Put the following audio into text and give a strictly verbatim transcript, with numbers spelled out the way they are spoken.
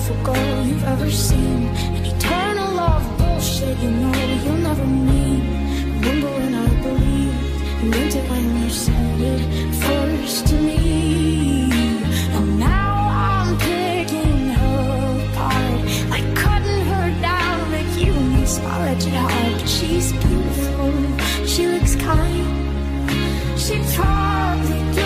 beautiful girl you've ever seen. An eternal love bullshit you know you'll never meet. Remember when I believed you meant it when you said it first to me. And now I'm picking her apart, like cutting her down, like you and me smile at your heart. But she's beautiful, she looks kind, she probably